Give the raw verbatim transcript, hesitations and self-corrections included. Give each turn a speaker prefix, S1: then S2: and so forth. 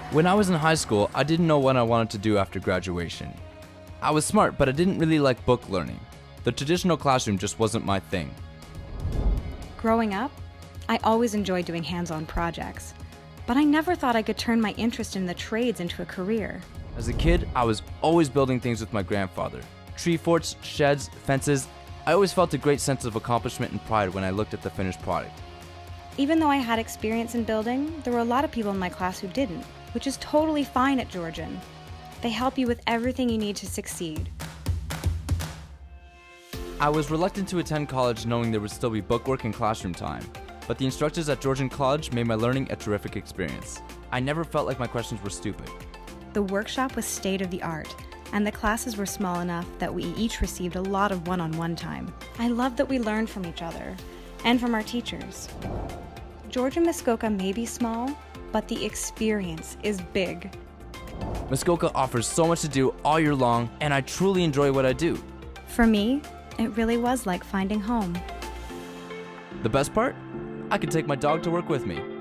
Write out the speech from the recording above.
S1: When I was in high school, I didn't know what I wanted to do after graduation. I was smart, but I didn't really like book learning. The traditional classroom just wasn't my thing.
S2: Growing up, I always enjoyed doing hands-on projects, but I never thought I could turn my interest in the trades into a career.
S1: As a kid, I was always building things with my grandfather. Tree forts, sheds, fences. I always felt a great sense of accomplishment and pride when I looked at the finished product.
S2: Even though I had experience in building, there were a lot of people in my class who didn't, which is totally fine at Georgian. They help you with everything you need to succeed.
S1: I was reluctant to attend college knowing there would still be bookwork and classroom time, but the instructors at Georgian College made my learning a terrific experience. I never felt like my questions were stupid.
S2: The workshop was state of the art, and the classes were small enough that we each received a lot of one-on-one time. I love that we learned from each other, and from our teachers. Georgian Muskoka may be small, but the experience is big.
S1: Muskoka offers so much to do all year long, and I truly enjoy what I do.
S2: For me, it really was like finding home.
S1: The best part? I could take my dog to work with me.